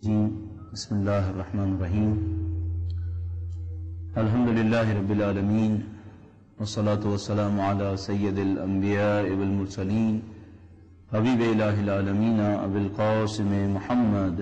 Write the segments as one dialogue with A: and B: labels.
A: بسم اللہ الرحمن الرحیم الحمدللہ رب العالمین والصلاة والسلام علی سید الانبیاء والمرسلین حبیب الہ العالمین ابی القاسم محمد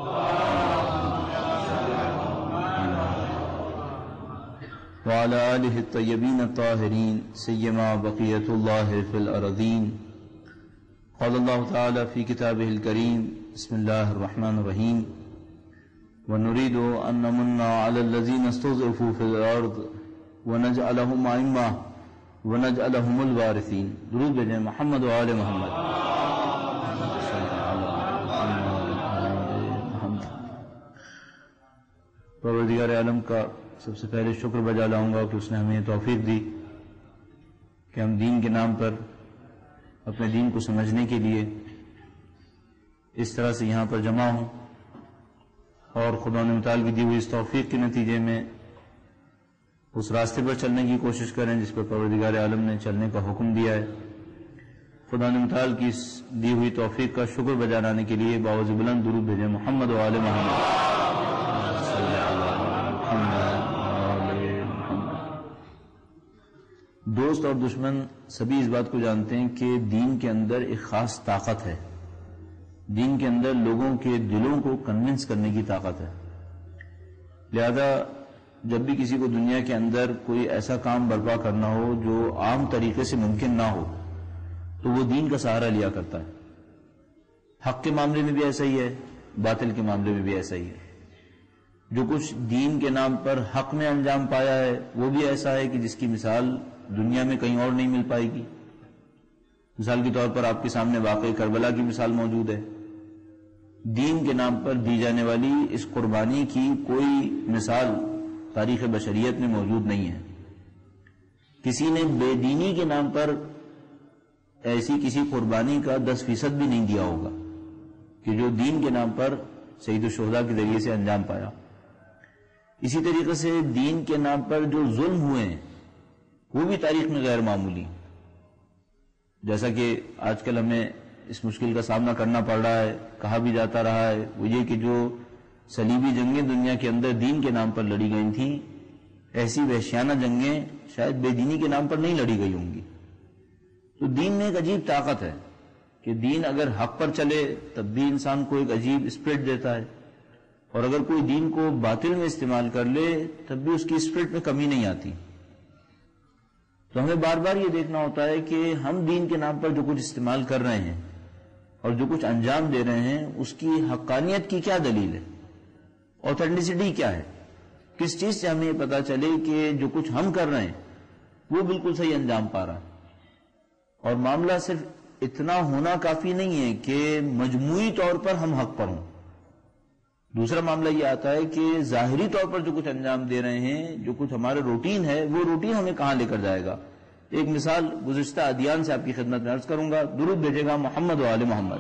A: وعلی آلہ الطیبین الطاہرین سیما بقیت اللہ فی الارضین قال اللہ تعالی فی کتابہ الکریم بسم اللہ الرحمن الرحیم ونريد أن نمن على الذين استضعفوا في الأرض ونجعلهم أئمة ونجعلهم الوارثين درود بھیجیں محمد و آل محمد پروردگار عالم کا سب سے پہلے شکر بجا لاؤں گا کہ اس نے ہمیں توفیق دی کہ ہم دین کے نام پر اپنے دین کو سمجھنے کے لیے اس طرح سے یہاں پر جمع ہوں، اور خدا نے متعلق دی ہوئی اس توفیق کے نتیجے میں اس راستے پر چلنے کی کوشش کریں جس پر پروردگار عالم نے چلنے کا حکم دیا ہے۔ خدا نے متعلق کی اس دی ہوئی توفیق کا شکر بجا لانے کے لیے باوز بلند درود بھیجیں محمد و آل محمد۔ دوست اور دشمن سبھی اس بات کو جانتے ہیں کہ دین کے اندر ایک خاص طاقت ہے، دین کے اندر لوگوں کے دلوں کو کنونس کرنے کی طاقت ہے۔ لہذا جب بھی کسی کو دنیا کے اندر کوئی ایسا کام برپا کرنا ہو جو عام طریقے سے ممکن نہ ہو تو وہ دین کا سہارا لیا کرتا ہے۔ حق کے معاملے میں بھی ایسا ہی ہے، باطل کے معاملے میں بھی ایسا ہی ہے۔ جو کچھ دین کے نام پر حق میں انجام پایا ہے وہ بھی ایسا ہے کہ جس کی مثال دنیا میں کہیں اور نہیں مل پائے گی۔ مثال کے طور پر آپ کے سامنے واقعی کربلا کی مثال موجود ہے۔ دین کے نام پر دی جانے والی اس قربانی کی کوئی مثال تاریخ بشریت میں موجود نہیں ہے۔ کسی نے بے دینی کے نام پر ایسی کسی قربانی کا 10% بھی نہیں دیا ہوگا کہ جو دین کے نام پر سید الشہداء کے ذریعے سے انجام پایا۔ اسی طریقے سے دین کے نام پر جو ظلم ہوئے ہیں وہ بھی تاریخ میں غیر معمولی، جیسا کہ آج کل ہمیں اس مشکل کا سامنا کرنا پڑ رہا ہے، کہا بھی جاتا رہا ہے، وہ یہ کہ جو صلیبی جنگیں دنیا کے اندر دین کے نام پر لڑی گئی تھیں، ایسی وحشیانہ جنگیں شاید بے دینی کے نام پر نہیں لڑی گئی ہوں گی۔ تو دین میں ایک عجیب طاقت ہے کہ دین اگر حق پر چلے تب بھی انسان کو ایک عجیب اسپرٹ دیتا ہے، اور اگر کوئی دین کو باطل میں استعمال کر لے تب بھی اس کی اسپرٹ میں کمی نہیں آتی۔ تو ہمیں بار بار یہ دیکھنا ہوتا ہے کہ ہم دین کے نام پر جو کچھ استعمال کر رہے ہیں اور جو کچھ انجام دے رہے ہیں اس کی حقانیت کی کیا دلیل ہے، اوتھینٹسٹی کیا ہے، کس چیز سے ہمیں یہ پتا چلے کہ جو کچھ ہم کر رہے ہیں وہ بالکل صحیح انجام پا رہا ہے۔ اور معاملہ صرف اتنا ہونا کافی نہیں ہے کہ مجموعی طور پر ہم حق پر ہوں، دوسرا معاملہ یہ آتا ہے کہ ظاہری طور پر جو کچھ انجام دے رہے ہیں، جو کچھ ہمارے روٹین ہے، وہ روٹین ہمیں کہاں لے کر جائے گا۔ ایک مثال گزشتہ ادیان سے آپ کی خدمت میں عرض کروں گا، درود بھیجے گا محمد و آل محمد۔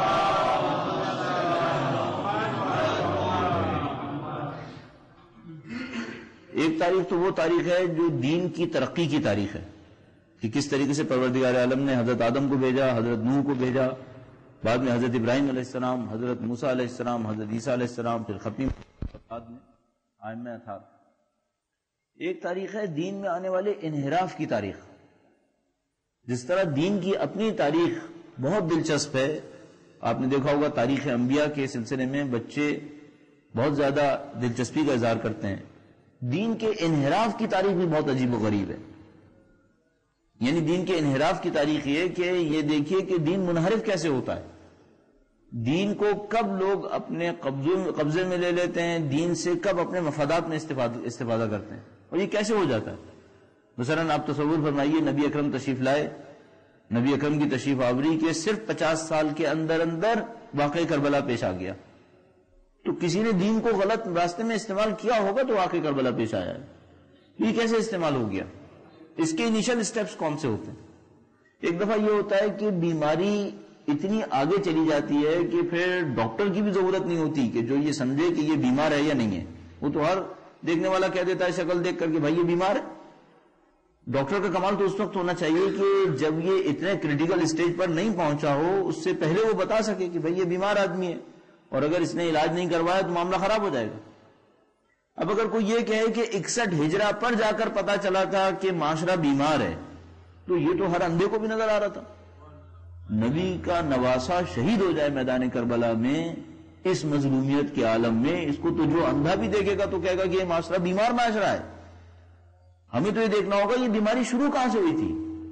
A: ایک تاریخ تو وہ تاریخ ہے جو دین کی ترقی کی تاریخ ہے، کہ کس طریقے سے پروردگار عالم نے حضرت آدم کو بھیجا، حضرت نوح کو بھیجا، بعد میں حضرت ابراہیم علیہ السلام، حضرت موسیٰ علیہ السلام، حضرت عیسیٰ علیہ السلام، پھر ختم بعد میں ائمہ اطہار۔ ایک تاریخ ہے دین میں آنے والے انحراف کی تاریخ۔ جس طرح دین کی اپنی تاریخ بہت دلچسپ ہے، آپ نے دیکھا ہوگا تاریخ انبیاء کے سلسلے میں بچے بہت زیادہ دلچسپی کا اظہار کرتے ہیں، دین کے انحراف کی تاریخ بھی بہت عجیب و غریب ہے۔ یعنی دین کے انحراف کی تاریخ یہ کہ یہ دیکھیے کہ دین منحرف کیسے ہوتا ہے، دین کو کب لوگ اپنے قبضے میں لے لیتے ہیں، دین سے کب اپنے مفادات میں استفادہ کرتے ہیں، اور یہ کیسے ہو جاتا ہے۔ مثلا آپ تصور فرمائیے، نبی اکرم تشریف لائے، نبی اکرم کی تشریف آوری کے صرف 50 سال کے اندر واقعہ کربلا پیش آ گیا، تو کسی نے دین کو غلط راستے میں استعمال کیا ہوگا تو واقعہ کربلا پیش آیا ہے۔ یہ کیسے استعمال ہو گیا، اس کے انیشل سٹیپس کون سے ہوتے ہیں۔ ایک دفعہ یہ ہوتا ہے کہ بیماری اتنی آگے چلی جاتی ہے کہ پھر ڈاکٹر کی بھی ضرورت نہیں ہوتی کہ جو یہ سمجھے کہ یہ بیمار ہے یا نہیں ہے، وہ تو ہر دیکھنے والا کہہ دیتا ہے شکل دیکھ کر کہ بھائی یہ بیمار ہے۔ ڈاکٹر کا کمال تو اس وقت ہونا چاہیے کہ جب یہ اتنے کریٹیکل اسٹیج پر نہیں پہنچا ہو، اس سے پہلے وہ بتا سکے کہ بھئی یہ بیمار آدمی ہے، اور اگر اس نے علاج نہیں کروایا تو معاملہ خراب ہو جائے گا. اب اگر کوئی یہ کہے کہ 61 ہجرہ پر جا کر پتا چلا تھا کہ معاشرہ بیمار ہے، تو یہ تو ہر اندھے کو بھی نظر آ رہا تھا. نبی کا نواسا شہید ہو جائے میدان کربلا میں اس مظلومیت کے عالم میں، اس کو تو جو اندھا بھی دیکھے گا تو کہے گا کہ یہ معاشرہ بیمار معاشرہ ہے. ہمیں تو یہ دیکھنا ہوگا یہ بیماری شروع کہاں سے ہوئی تھی.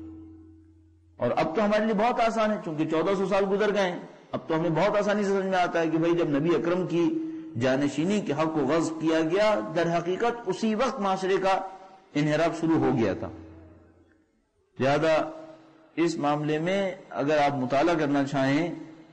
A: اور اب تو ہمارے لیے بہت آسان ہے، چونکہ 1400 سال گزر گئے ہیں. اب تو ہمیں بہت آسانی سے سمجھ میں آتا ہے کہ بھائی جب نبی اکرم کی جانشینی کے حق کو غصب کیا گیا، در حقیقت اسی وقت معاشرے کا انحراف شروع ہو گیا تھا. لہذا اس معاملے میں اگر آپ مطالعہ کرنا چاہیں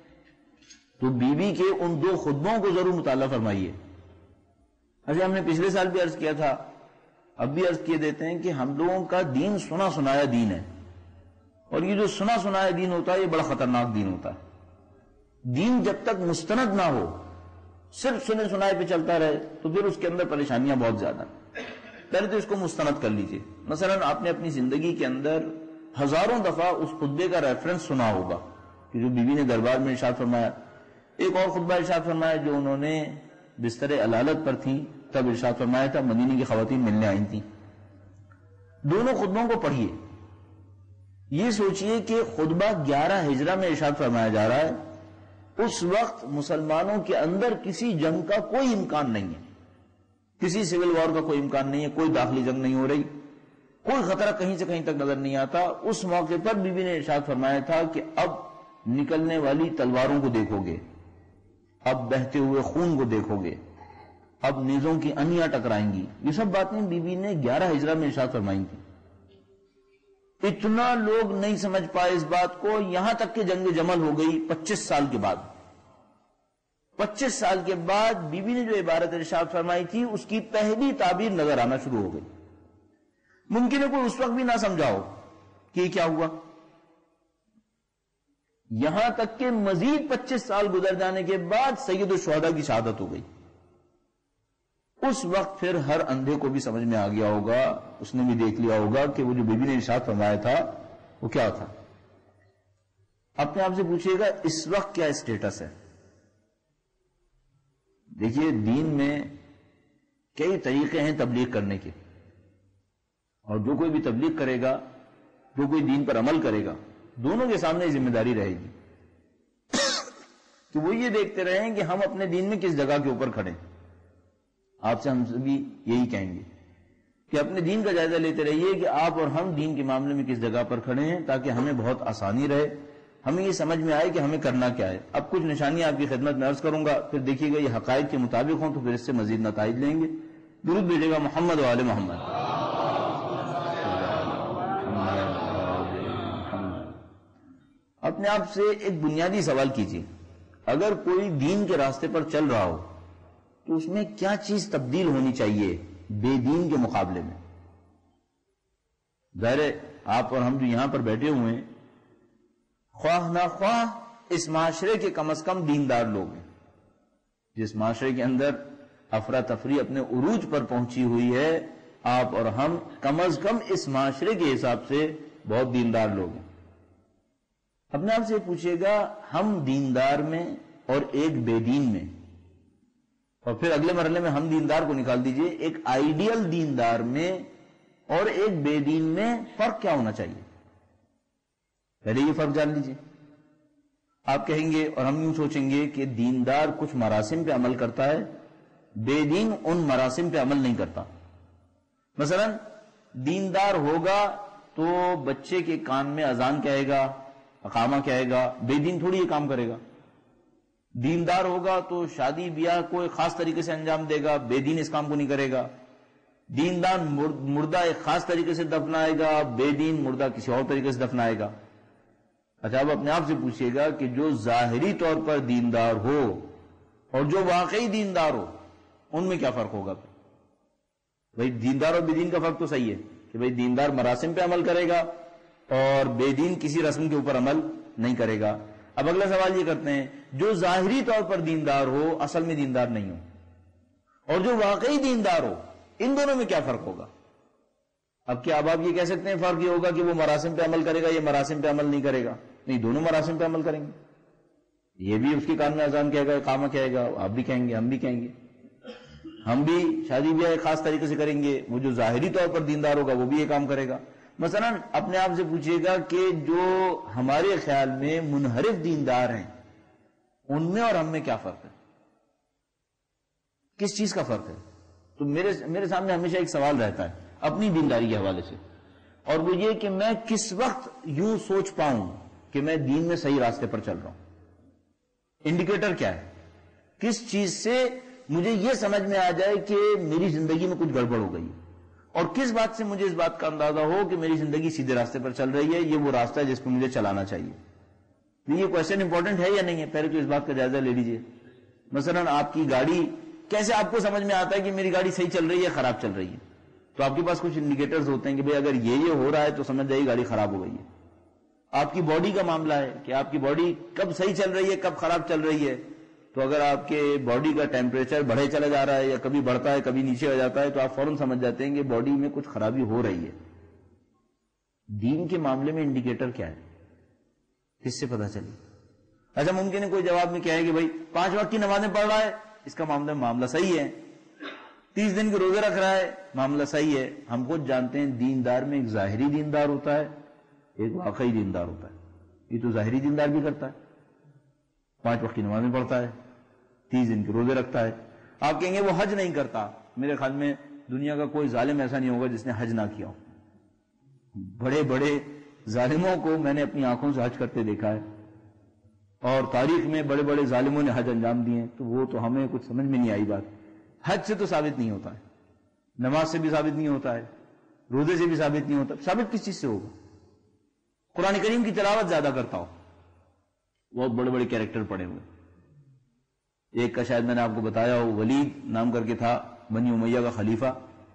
A: تو بی بی کے ان 2 خطبوں کو ضرور مطالعہ فرمائیے. اچھا، ہم نے پچھلے سال بھی عرض کیا تھا، اب بھی عرض کیے دیتے ہیں کہ ہم لوگوں کا دین سنا سنایا دین ہے، اور یہ جو سنا سنایا دین ہوتا ہے یہ بڑا خطرناک دین ہوتا ہے. دین جب تک مستند نہ ہو، صرف سنے سنائے پہ چلتا رہے تو پھر اس کے اندر پریشانیاں بہت زیادہ. پہلے تو اس کو مستند کر لیجئے. مثلا آپ نے اپنی زندگی کے اندر ہزاروں دفعہ اس خطبے کا ریفرنس سنا ہوگا کہ جو بی بی نے دربار میں ارشاد فرمایا. ایک اور خطبہ ارشاد فرمایا جو انہوں نے بستر علالت پر تھیں تب ارشاد فرمایا تھا، مدینے کی خواتین ملنے آئی تھیں. دونوں خطبوں کو پڑھیے. یہ سوچئے کہ خطبہ 11 ہجرہ میں ارشاد فرمایا جا رہا ہے. اس وقت مسلمانوں کے اندر کسی جنگ کا کوئی امکان نہیں ہے، کسی سول وار کا کوئی امکان نہیں ہے، کوئی داخلی جنگ نہیں ہو رہی، کوئی خطرہ کہیں سے کہیں تک نظر نہیں آتا. اس موقع پر بی بی نے ارشاد فرمایا تھا کہ اب نکلنے والی تلواروں کو دیکھو گے، اب بہتے ہوئے خون کو دیکھو گے، اب نیزوں کی انیاں ٹکرائیں گی. یہ سب باتیں بی بی نے 11 ہجرہ میں ارشاد فرمائی تھی. اتنا لوگ نہیں سمجھ پائے اس بات کو، یہاں تک کہ جنگ جمل ہو گئی 25 سال کے بعد. 25 سال کے بعد بی بی نے جو عبارت ارشاد فرمائی تھی اس کی پہلی تعبیر نظر آنا شروع ہو گئی. ممکن ہے کوئی اس وقت بھی نہ سمجھا ہو کہ یہ کیا ہوا. یہاں تک کہ مزید 25 سال گزر جانے کے بعد سید الشہداء کی شہادت ہو گئی. اس وقت پھر ہر اندھے کو بھی سمجھ میں آ گیا ہوگا، اس نے بھی دیکھ لیا ہوگا کہ وہ جو بی بی نے ارشاد فرمایا تھا وہ کیا تھا. اپنے آپ سے پوچھئے گا اس وقت کیا اسٹیٹس ہے. دیکھیے دین میں کئی طریقے ہیں تبلیغ کرنے کے، اور جو کوئی بھی تبلیغ کرے گا، جو کوئی دین پر عمل کرے گا، دونوں کے سامنے ذمہ داری رہے گی کہ وہ یہ دیکھتے رہیں کہ ہم اپنے دین میں کس جگہ کے اوپر کھڑے. آپ سے ہم سبھی یہی کہیں گے کہ اپنے دین کا جائزہ لیتے رہیے کہ آپ اور ہم دین کے معاملے میں کس جگہ پر کھڑے ہیں، تاکہ ہمیں بہت آسانی رہے، ہمیں یہ سمجھ میں آئے کہ ہمیں کرنا کیا ہے. اب کچھ نشانیاں آپ کی خدمت میں عرض کروں گا، پھر دیکھیے گا یہ حقائق کے مطابق ہوں تو پھر اس سے مزید نتائج لیں گے. درود بھیجے گا محمد و آل محمد. اپنے آپ سے ایک بنیادی سوال کیجیے، اگر کوئی دین کے راستے پر چل رہا ہو تو اس میں کیا چیز تبدیل ہونی چاہیے بے دین کے مقابلے میں. ظاہر ہے آپ اور ہم جو یہاں پر بیٹھے ہوئے ہیں خواہ نہ خواہ اس معاشرے کے کم از کم دیندار لوگ ہیں. جس معاشرے کے اندر افراتفری اپنے عروج پر پہنچی ہوئی ہے، آپ اور ہم کم از کم اس معاشرے کے حساب سے بہت دیندار لوگ ہیں. اپنے آپ سے پوچھئے گا ہم دیندار میں اور ایک بے دین میں، اور پھر اگلے مرحلے میں ہم دیندار کو نکال دیجئے، ایک آئیڈیل دیندار میں اور ایک بے دین میں فرق کیا ہونا چاہیے. پہلے یہ فرق جان لیجئے. آپ کہیں گے اور ہم یوں سوچیں گے کہ دیندار کچھ مراسم پہ عمل کرتا ہے، بے دین ان مراسم پہ عمل نہیں کرتا. مثلا دیندار ہوگا تو بچے کے کان میں اذان کہے گا، اقامہ کہے گا، بے دین تھوڑی یہ کام کرے گا. دیندار ہوگا تو شادی بیاہ کو ایک خاص طریقے سے انجام دے گا، بے دین اس کام کو نہیں کرے گا. دیندار مردہ ایک خاص طریقے سے دفنائے گا، بے دین مردہ کسی اور طریقے سے دفنائے گا. اچھا اب اپنے آپ سے پوچھئے گا کہ جو ظاہری طور پر دیندار ہو اور جو واقعی دیندار ہو ان میں کیا فرق ہوگا. بھئی دیندار اور بے دین کا فرق تو صحیح ہے کہ بھئی دیندار مراسم پہ عمل کرے گا اور بے دین کسی رسم کے اوپر عمل نہیں کرے گا. اب اگلا سوال یہ کرتے ہیں جو ظاہری طور پر دیندار ہو اصل میں دیندار نہیں ہو، اور جو واقعی دیندار ہو، ان دونوں میں کیا فرق ہوگا. اب کیا اب آپ یہ کہہ سکتے ہیں فرق یہ ہوگا کہ وہ مراسم پہ عمل کرے گا، یہ مراسم پہ عمل نہیں کرے گا؟ نہیں، دونوں مراسم پہ عمل کریں گے. یہ بھی اس کے کان میں اذان کہے گا، اقامہ کہے گا، آپ بھی کہیں گے، ہم بھی کہیں گے. ہم بھی شادی بیاہ ایک خاص طریقے سے کریں گے. وہ جو ظاہری طور پر دیندار ہوگا وہ بھی یہ کام کرے گا. مثلا اپنے آپ سے پوچھئے گا کہ جو ہمارے خیال میں منحرف دیندار ہیں ان میں اور ہم میں کیا فرق ہے؟ کس چیز کا فرق ہے؟ تو میرے سامنے ہمیشہ ایک سوال رہتا ہے اپنی دینداری کے حوالے سے، اور وہ یہ کہ میں کس وقت یوں سوچ پاؤں کہ میں دین میں صحیح راستے پر چل رہا ہوں. انڈیکیٹر کیا ہے؟ کس چیز سے مجھے یہ سمجھ میں آ جائے کہ میری زندگی میں کچھ گڑبڑ ہو گئی، اور کس بات سے مجھے اس بات کا اندازہ ہو کہ میری زندگی سیدھے راستے پر چل رہی ہے، یہ وہ راستہ ہے جس پہ مجھے چلانا چاہیے. یہ کوشچن امپورٹنٹ ہے یا نہیں ہے؟ پہلے تو اس بات کا جائزہ لے لیجئے. مثلا آپ کی گاڑی، کیسے آپ کو سمجھ میں آتا ہے کہ میری گاڑی صحیح چل رہی ہے خراب چل رہی ہے؟ تو آپ کے پاس کچھ انڈیکیٹرز ہوتے ہیں کہ بھئی اگر یہ ہو رہا ہے تو سمجھ جائیے گاڑی خراب ہو گئی ہے. آپ کی باڈی کا معاملہ ہے کہ آپ کی باڈی کب صحیح چل رہی ہے کب خراب چل رہی ہے. تو اگر آپ کے باڈی کا ٹیمپریچر بڑھے چلا جا رہا ہے یا کبھی بڑھتا ہے کبھی نیچے ہو جاتا ہے تو آپ فوراً سمجھ جاتے ہیں کہ باڈی میں کچھ خرابی ہو رہی ہے. دین کے معاملے میں انڈیکیٹر کیا ہے؟ کس سے پتہ چلے؟ اچھا ممکن ہے کوئی جواب میں کہے کہ بھائی 5 وقت کی نمازیں پڑھ رہا ہے، اس کا معاملہ صحیح ہے. 30 دن کے روزے رکھ رہا ہے، معاملہ صحیح ہے. ہم خود جانتے ہیں دیندار میں ایک ظاہری دیندار ہوتا ہے، ایک واقعی دیندار ہوتا ہے. یہ تو ظاہری دیندار بھی کرتا ہے، 5 وقت کی نمازیں پڑھتا ہے، 30 دن کے روزے رکھتا ہے. آپ کہیں گے وہ حج نہیں کرتا. میرے خیال میں دنیا کا کوئی ظالم ایسا نہیں ہوگا جس نے حج نہ کیا ہو. بڑے بڑے ظالموں کو میں نے اپنی آنکھوں سے حج کرتے دیکھا ہے، اور تاریخ میں بڑے بڑے ظالموں نے حج انجام دیے ہیں. تو وہ تو ہمیں کچھ سمجھ میں نہیں آئی بات. حج سے تو ثابت نہیں ہوتا ہے، نماز سے بھی ثابت نہیں ہوتا ہے، روزے سے بھی ثابت نہیں ہوتا. ثابت کس چیز سے ہوگا؟ قرآن کریم کی تلاوت زیادہ کرتا ہو. بہت بڑے بڑے کیریکٹر پڑے ہوئے. ایک کا شاید میں نے آپ کو بتایا ہو، ولید نام کر کے تھا، بنی امیہ کا خلیفہ،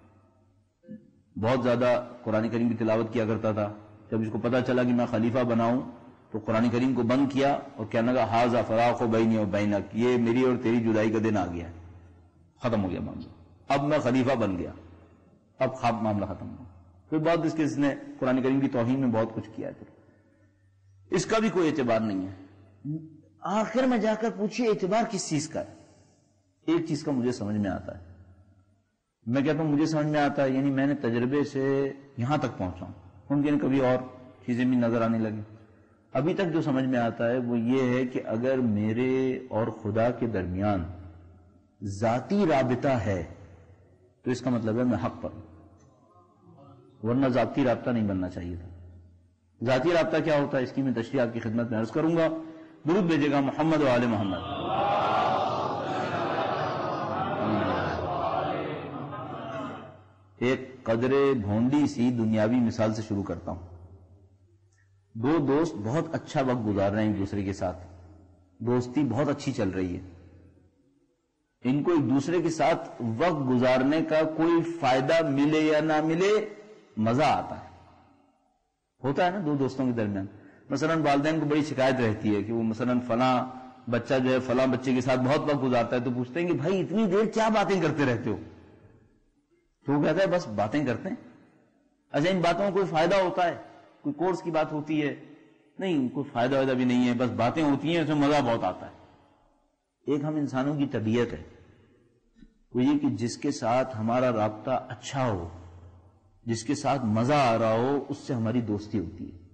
A: بہت زیادہ قرآن کریم کی تلاوت کیا کرتا تھا. جب اس کو پتا چلا کہ میں خلیفہ بناؤں تو قرآن کریم کو بند کیا اور کہنے لگا ھذا فراق بینی و بینک، یہ میری اور تیری جدائی کا دن آ گیا ہے، ختم ہو گیا معاملہ، اب میں خلیفہ بن گیا، اب خواب معاملہ ختم ہو. پھر بعد اس نے قرآن کریم کی توہین میں بہت کچھ کیا ہے. اس کا بھی کوئی اعتبار نہیں ہے. آخر میں جا کر پوچھئے اعتبار کس چیز کا ہے؟ ایک چیز کا مجھے سمجھ میں آتا ہے. میں کہتا ہوں مجھے سمجھ میں آتا ہے، یعنی میں نے تجربے سے یہاں تک پہنچا ہوں. ممکن کبھی اور چیزیں بھی نظر آنے لگیں. ابھی تک جو سمجھ میں آتا ہے وہ یہ ہے کہ اگر میرے اور خدا کے درمیان ذاتی رابطہ ہے تو اس کا مطلب ہے میں حق پر ہوں، ورنہ ذاتی رابطہ نہیں بننا چاہیے تھا. ذاتی رابطہ کیا ہوتا ہے اس کی میں تشریح آپ کی خدمت میں عرض کروں گا. درود بھیجے گا محمد و آل محمد. ایک قدرے بھونڈی سی دنیاوی مثال سے شروع کرتا ہوں. 2 دوست بہت اچھا وقت گزار رہے ہیں ایک دوسرے کے ساتھ، دوستی بہت اچھی چل رہی ہے. ان کو ایک دوسرے کے ساتھ وقت گزارنے کا کوئی فائدہ ملے یا نہ ملے مزہ آتا ہے. ہوتا ہے نا 2 دوستوں کے درمیان. مثلا والدین کو بڑی شکایت رہتی ہے کہ وہ مثلا فلاں بچہ جو ہے فلاں بچے کے ساتھ بہت وقت گزارتا ہے، تو پوچھتے ہیں کہ بھائی اتنی دیر کیا باتیں کرتے رہتے ہو؟ تو وہ کہتا ہے بس باتیں کرتے ہیں. اچھا ان باتوں کو کوئی فائدہ ہوتا ہے؟ کوئی کورس کی بات ہوتی ہے؟ نہیں، کوئی فائدہ وائدہ بھی نہیں ہے، بس باتیں ہوتی ہیں، اس میں مزہ بہت آتا ہے. ایک ہم انسانوں کی طبیعت ہے وہ یہ کہ جس کے ساتھ ہمارا رابطہ اچھا ہو، جس کے ساتھ مزہ آ رہا ہو، اس سے ہماری دوستی ہوتی ہے.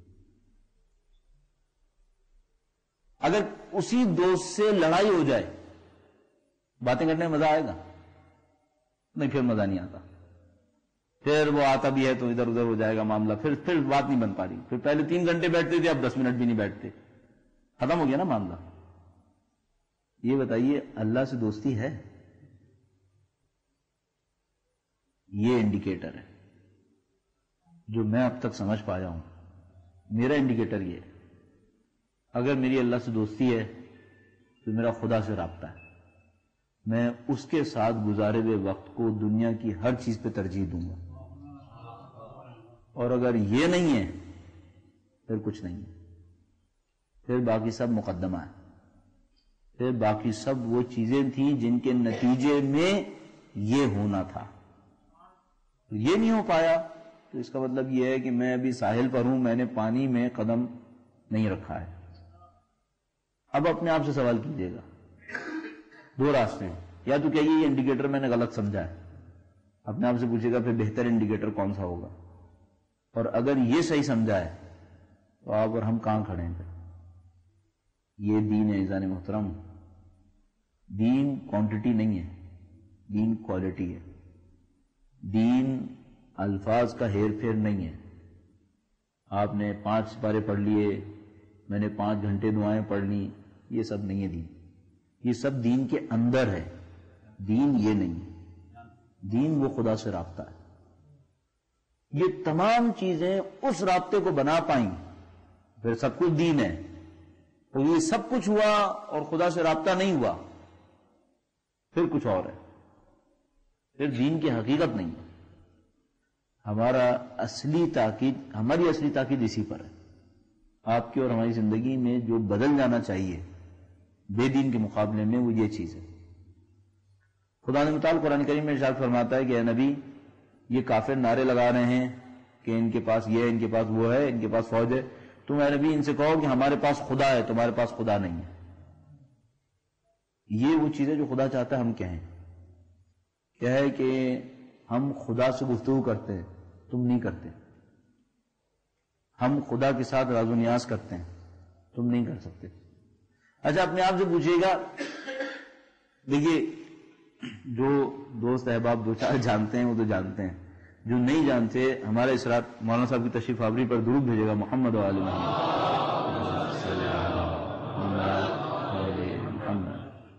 A: اگر اسی دوست سے لڑائی ہو جائے باتیں کرنے میں مزہ آئے گا؟ نہیں، پھر مزہ نہیں آتا. پھر وہ آتا بھی ہے تو ادھر ادھر ہو جائے گا معاملہ، پھر بات نہیں بن پا رہی. پھر پہلے 3 گھنٹے بیٹھتے تھے، اب 10 منٹ بھی نہیں بیٹھتے، ختم ہو گیا نا معاملہ. یہ بتائیے اللہ سے دوستی ہے؟ یہ انڈیکیٹر ہے جو میں اب تک سمجھ پایا ہوں. میرا انڈیکیٹر یہ ہے، اگر میری اللہ سے دوستی ہے تو میرا خدا سے رابطہ ہے. میں اس کے ساتھ گزارے ہوئے وقت کو دنیا کی ہر چیز پہ ترجیح دوں گا. اور اگر یہ نہیں ہے پھر کچھ نہیں ہے، پھر باقی سب مقدمہ ہے. پھر باقی سب وہ چیزیں تھیں جن کے نتیجے میں یہ ہونا تھا. یہ نہیں ہو پایا تو اس کا مطلب یہ ہے کہ میں ابھی ساحل پر ہوں، میں نے پانی میں قدم نہیں رکھا ہے. اب اپنے آپ سے سوال کیجئے گا، دو راستے ہیں، یا تو کہیے یہ انڈیکیٹر میں نے غلط سمجھا ہے، اپنے آپ سے پوچھے گا پھر بہتر انڈیکیٹر کون سا ہوگا، اور اگر یہ صحیح سمجھا ہے تو آپ اور ہم کہاں کھڑے ہیں پھر؟ یہ دین ہے عزیزان محترم، دین کوانٹٹی نہیں ہے، دین کوالٹی ہے، دین الفاظ کا ہیر پھیر نہیں ہے۔ آپ نے 5 سپارے پڑھ لیے، میں نے 5 گھنٹے دعائیں پڑھ لی، یہ سب نہیں ہے دین، یہ سب دین کے اندر ہے، دین یہ نہیں ہے، دین وہ خدا سے رابطہ ہے۔ یہ تمام چیزیں اس رابطے کو بنا پائیں پھر سب کچھ دین ہے، اور یہ سب کچھ ہوا اور خدا سے رابطہ نہیں ہوا پھر کچھ اور ہے، پھر دین کی حقیقت نہیں ہے۔ ہماری اصلی تاکید اسی پر ہے۔ آپ کی اور ہماری زندگی میں جو بدل جانا چاہیے بے دین کے مقابلے میں وہ یہ چیز ہے۔ خدا نے متعال قرآن کریم میں ارشاد فرماتا ہے کہ اے نبی، یہ کافر نعرے لگا رہے ہیں کہ ان کے پاس یہ ہے، ان کے پاس وہ ہے، ان کے پاس فوج ہے، تم اے نبی ان سے کہو کہ ہمارے پاس خدا ہے، تمہارے پاس خدا نہیں ہے۔ یہ وہ چیزیں جو خدا چاہتا ہے ہم کہیں، کیا ہے کہ ہم خدا سے گفتگو کرتے ہیں، تم نہیں کرتے، ہم خدا کے ساتھ راز و نیاز کرتے ہیں، تم نہیں کر سکتے۔ اچھا اپنے آپ سے پوچھئے گا، دیکھیے جو دوست احباب دو چار جانتے ہیں وہ تو جانتے ہیں، جو نہیں جانتے ہمارے اس رات مولانا صاحب کی تشریف آوری پر درود بھیجے گا، محمد و آل محمد۔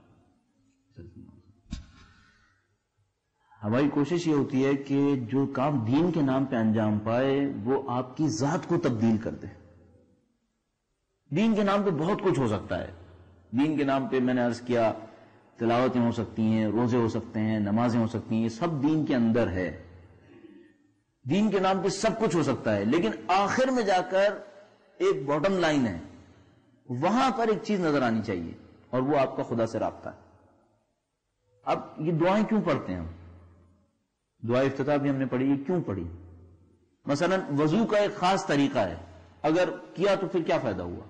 A: ہماری کوشش یہ ہوتی ہے کہ جو کام دین کے نام پہ انجام پائے وہ آپ کی ذات کو تبدیل کر دے۔ دین کے نام پہ بہت کچھ ہو سکتا ہے، دین کے نام پہ میں نے عرض کیا تلاوتیں ہو سکتی ہیں، روزے ہو سکتے ہیں، نمازیں ہو سکتی ہیں، یہ سب دین کے اندر ہے، دین کے نام پہ سب کچھ ہو سکتا ہے، لیکن آخر میں جا کر ایک باٹم لائن ہے، وہاں پر ایک چیز نظر آنی چاہیے اور وہ آپ کا خدا سے رابطہ ہے۔ اب یہ دعائیں کیوں پڑھتے ہیں ہم؟ دعا افتتاح بھی ہم نے پڑھی، یہ کیوں پڑھی؟ مثلا وضو کا ایک خاص طریقہ ہے، اگر کیا تو پھر کیا فائدہ ہوا؟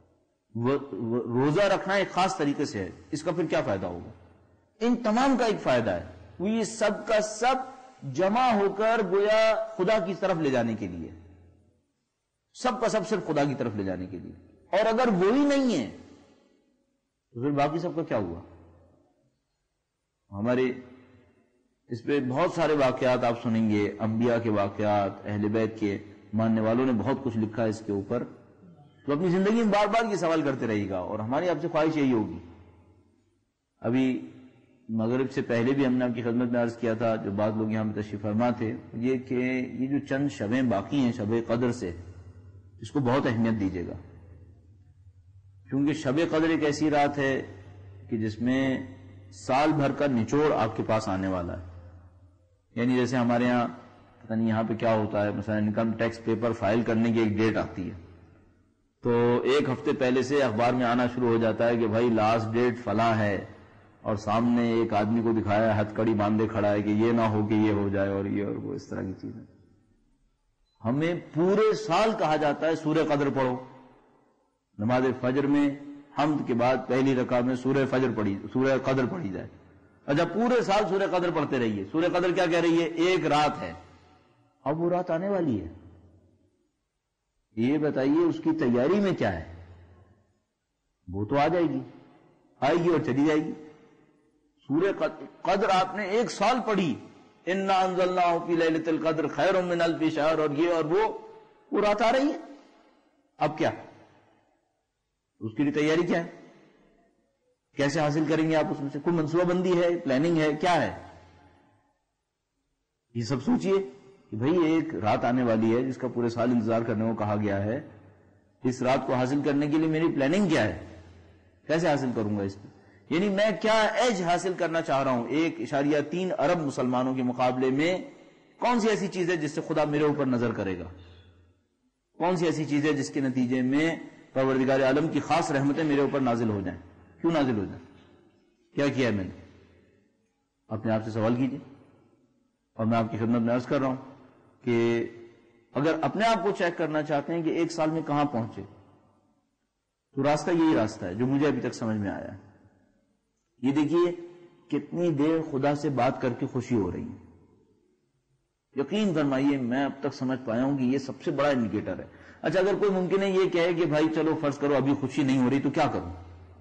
A: روزہ رکھنا ایک خاص طریقے سے ہے، اس کا پھر کیا فائدہ ہوگا؟ ان تمام کا ایک فائدہ ہے، وہ یہ سب کا سب جمع ہو کر گویا خدا کی طرف لے جانے کے لیے، سب کا سب صرف خدا کی طرف لے جانے کے لیے، اور اگر وہی نہیں ہے تو پھر باقی سب کا کیا ہوا؟ ہمارے اس پہ بہت سارے واقعات آپ سنیں گے، انبیاء کے واقعات، اہل بیت کے ماننے والوں نے بہت کچھ لکھا ہے اس کے اوپر، تو اپنی زندگی میں بار بار یہ سوال کرتے رہے گا، اور ہماری آپ سے خواہش یہی ہوگی۔ ابھی مغرب سے پہلے بھی ہم نے آپ کی خدمت میں عرض کیا تھا، جو بعض لوگ یہاں پہ تشریف فرما تھے، یہ کہ یہ جو چند شبیں باقی ہیں شب قدر سے، اس کو بہت اہمیت دیجیے گا، کیونکہ شب قدر ایک ایسی رات ہے کہ جس میں سال بھر کا نچوڑ آپ کے پاس آنے والا ہے۔ یعنی جیسے ہمارے ہاں پتہ نہیں یہاں پہ کیا ہوتا ہے، مثلا انکم ٹیکس پیپر فائل کرنے کی ایک ڈیٹ آتی ہے، تو ایک ہفتے پہلے سے اخبار میں آنا شروع ہو جاتا ہے کہ بھائی لاسٹ ڈیٹ فلاں ہے، اور سامنے ایک آدمی کو دکھایا ہتھ کڑی باندھے کھڑا ہے کہ یہ نہ ہو کہ یہ ہو جائے، اور یہ اور وہ اس طرح کی چیزیں۔ ہمیں پورے سال کہا جاتا ہے سورہ قدر پڑھو، نماز فجر میں حمد کے بعد پہلی رکعت میں سورہ قدر پڑھی جائے۔ اچھا پورے سال سورہ قدر پڑھتے رہیے، سورہ قدر کیا کہہ رہی ہے؟ ایک رات ہے، اب وہ رات آنے والی ہے، یہ بتائیے اس کی تیاری میں کیا ہے؟ وہ تو آ جائے گی، آئے گی اور چلی جائے گی۔ سورہ قدر آپ نے ایک سال پڑھی، انا انزلناہ فی لیلۃ القدر خیر من الف شہر، اور یہ اور وہ رات آ رہی ہے، اب کیا اس کے لیے تیاری کیا ہے؟ کیسے حاصل کریں گے آپ اس میں سے؟ کوئی منصوبہ بندی ہے، پلاننگ ہے، کیا ہے؟ یہ سب سوچئے کہ بھئی ایک رات آنے والی ہے جس کا پورے سال انتظار کرنے کو کہا گیا ہے، اس رات کو حاصل کرنے کے لیے میری پلاننگ کیا ہے؟ کیسے حاصل کروں گا اس میں؟ یعنی میں کیا ایج حاصل کرنا چاہ رہا ہوں 1.3 ارب مسلمانوں کے مقابلے میں؟ کون سی ایسی چیز ہے جس سے خدا میرے اوپر نظر کرے گا؟ کون سی ایسی چیز ہے جس کے نتیجے میں پروردگار عالم کی خاص رحمتیں میرے اوپر نازل ہو جائیں؟ کیوں نازل ہو جائیں؟ کیا کیا ہے میں نے؟ اپنے آپ سے سوال کیجئے، اور میں آپ کی خدمت میں عرض کر رہا ہوں کہ اگر اپنے آپ کو چیک کرنا چاہتے ہیں کہ ایک سال میں کہاں پہنچے، تو راستہ یہی راستہ ہے جو مجھے ابھی تک سمجھ میں آیا ہے. یہ دیکھیے کتنی دیر خدا سے بات کر کے خوشی ہو رہی ہے. یقین فرمائیے میں اب تک سمجھ پایا ہوں کہ یہ سب سے بڑا انڈیکیٹر ہے. اچھا اگر کوئی ممکن ہے یہ کہے کہ بھائی چلو فرض کرو ابھی خوشی نہیں ہو رہی تو کیا کروں؟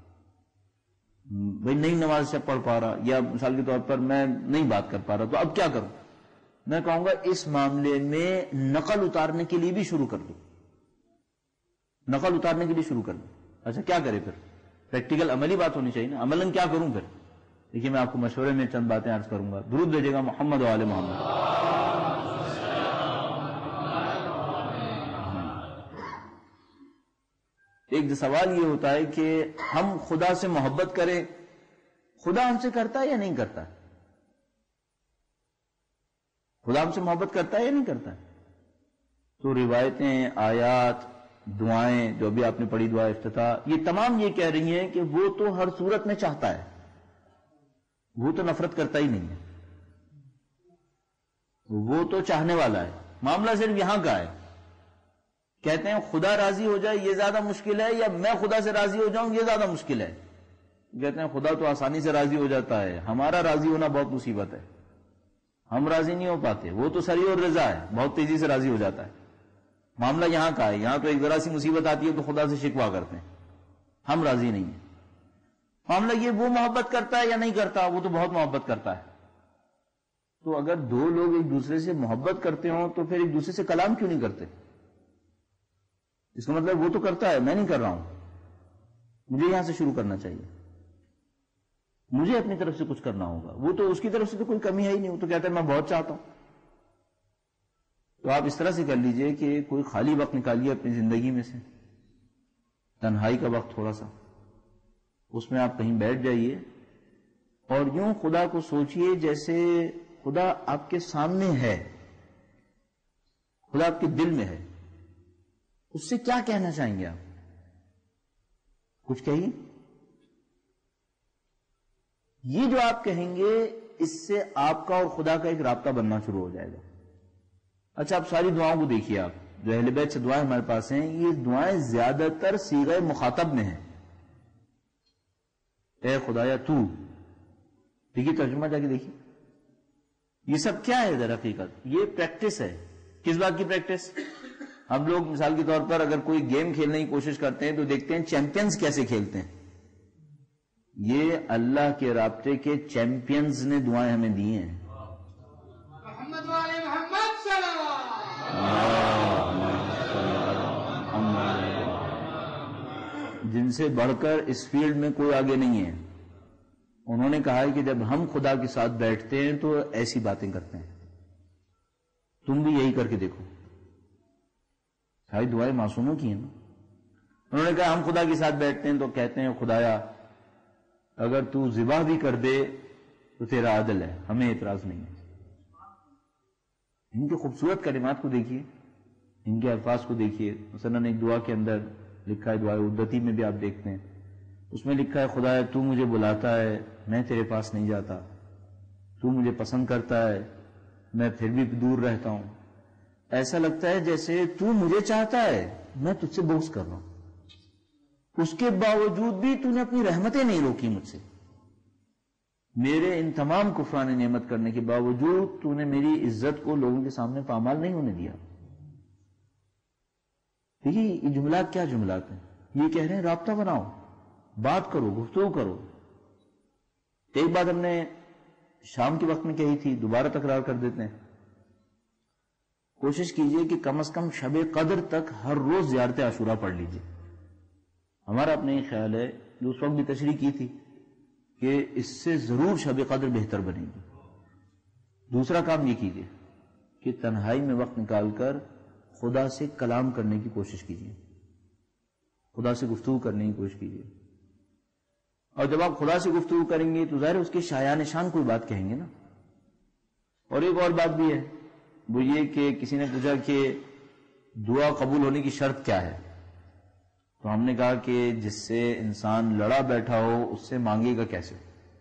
A: بھائی نہیں نماز سے پڑھ پا رہا یا مثال کے طور پر میں نہیں بات کر پا رہا تو اب کیا کروں؟ میں کہوں گا اس معاملے میں نقل اتارنے کے لیے بھی شروع کر دو. نقل اتارنے کے لیے شروع کر دو. اچھا کیا کرے پھر؟ پریکٹیکل عملی بات ہونی چاہیے نا. عملاً کیا کروں پھر؟ دیکھیے میں آپ کو مشورے میں چند باتیں عرض کروں گا. درود بھیجے گا محمد و آل محمد. ایک سوال یہ ہوتا ہے کہ ہم خدا سے محبت کریں. خدا ہم سے کرتا ہے یا نہیں کرتا ہے؟ خدا ہم سے محبت کرتا ہے یا نہیں کرتا ہے؟ تو روایتیں، آیات، دعائیں جو بھی آپ نے پڑھی، دعا افتتاح، یہ تمام یہ کہہ رہی ہیں کہ وہ تو ہر صورت میں چاہتا ہے، وہ تو نفرت کرتا ہی نہیں ہے، وہ تو چاہنے والا ہے. معاملہ صرف یہاں کا ہے. کہتے ہیں خدا راضی ہو جائے یہ زیادہ مشکل ہے یا میں خدا سے راضی ہو جاؤں یہ زیادہ مشکل ہے. کہتے ہیں خدا تو آسانی سے راضی ہو جاتا ہے، ہمارا راضی ہونا بہت مصیبت ہے، ہم راضی نہیں ہو پاتے. وہ تو سریع اور رضا ہے، بہت تیزی سے راضی ہو جاتا ہے. معاملہ یہاں کا ہے. یہاں تو ایک ذرا سی مصیبت آتی ہے تو خدا سے شکوہ کرتے ہیں، ہم راضی نہیں ہیں. معاملہ یہ وہ محبت کرتا ہے یا نہیں کرتا؟ وہ تو بہت محبت کرتا ہے. تو اگر دو لوگ ایک دوسرے سے محبت کرتے ہوں تو پھر ایک دوسرے سے کلام کیوں نہیں کرتے؟ اس کا مطلب وہ تو کرتا ہے، میں نہیں کر رہا ہوں. مجھے یہاں سے شروع کرنا چاہیے، مجھے اپنی طرف سے کچھ کرنا ہوگا. وہ تو اس کی طرف سے تو کوئی کمی ہے ہی نہیں، وہ تو کہتا ہے میں بہت چاہتا ہوں. تو آپ اس طرح سے کر لیجئے کہ کوئی خالی وقت نکالیے اپنی زندگی میں سے، تنہائی کا وقت تھوڑا سا، اس میں آپ کہیں بیٹھ جائیے اور یوں خدا کو سوچئے جیسے خدا آپ کے سامنے ہے، خدا آپ کے دل میں ہے. اس سے کیا کہنا چاہیں گے آپ؟ کچھ کہیے. یہ جو آپ کہیں گے اس سے آپ کا اور خدا کا ایک رابطہ بننا شروع ہو جائے گا. اچھا آپ ساری دعاؤں کو دیکھیے، آپ جو اہل بیت سے دعائیں ہمارے پاس ہیں یہ دعائیں زیادہ تر صیغہ مخاطب میں ہیں. اے خدایا تو، دیکھیے ترجمہ جا کے دیکھیے. یہ سب کیا ہے در حقیقت؟ یہ پریکٹس ہے. کس بات کی پریکٹس؟ ہم لوگ مثال کے طور پر اگر کوئی گیم کھیلنے کی کوشش کرتے ہیں تو دیکھتے ہیں چیمپئنز کیسے کھیلتے ہیں. یہ اللہ کے رابطے کے چیمپئنز نے دعائیں ہمیں دی ہیں.
B: محمد والے محمد صلی
A: جن سے بڑھ کر اس فیلڈ میں کوئی آگے نہیں ہے. انہوں نے کہا ہے کہ جب ہم خدا کے ساتھ بیٹھتے ہیں تو ایسی باتیں کرتے ہیں. تم بھی یہی کر کے دیکھو. ساری دعائیں معصوموں کی ہیں نا. انہوں نے کہا ہم خدا کے ساتھ بیٹھتے ہیں تو کہتے ہیں خدایا اگر تو ذبح بھی کر دے تو تیرا عدل ہے، ہمیں اعتراض نہیں ہے. ان کے خوبصورت کلمات کو دیکھیے، ان کے الفاظ کو دیکھیے. مثلا ایک دعا کے اندر لکھا ہے، دعا عدتی میں بھی آپ دیکھتے ہیں، اس میں لکھا ہے خدایا تو مجھے بلاتا ہے میں تیرے پاس نہیں جاتا، تو مجھے پسند کرتا ہے میں پھر بھی دور رہتا ہوں. ایسا لگتا ہے جیسے تو مجھے چاہتا ہے میں تجھ سے بغض کر رہا ہوں، اس کے باوجود بھی تو نے اپنی رحمتیں نہیں روکی مجھ سے. میرے ان تمام کفران نعمت کرنے کے باوجود تو نے میری عزت کو لوگوں کے سامنے پامال نہیں ہونے دیا. دیکھیے یہ جملات کیا جملات ہیں. یہ کہہ رہے ہیں رابطہ بناؤ، بات کرو، گفتگو کرو. ایک بات ہم نے شام کے وقت میں کہی تھی، دوبارہ تکرار کر دیتے ہیں. کوشش کیجئے کہ کم از کم شب قدر تک ہر روز زیارت عاشورہ پڑھ لیجئے. ہمارا اپنا یہ خیال ہے جو اس وقت بھی تشریح کی تھی کہ اس سے ضرور شب قدر بہتر بنے گی. دوسرا کام یہ کیجئے کہ تنہائی میں وقت نکال کر خدا سے کلام کرنے کی کوشش کیجئے، خدا سے گفتگو کرنے کی کوشش کیجئے. اور جب آپ خدا سے گفتگو کریں گے تو ظاہر اس کے شایان شان کوئی بات کہیں گے نا. اور ایک اور بات بھی ہے، وہ یہ کہ کسی نے پوچھا کہ دعا قبول ہونے کی شرط کیا ہے، تو ہم نے کہا کہ جس سے انسان لڑا بیٹھا ہو اس سے مانگے گا کیسے؟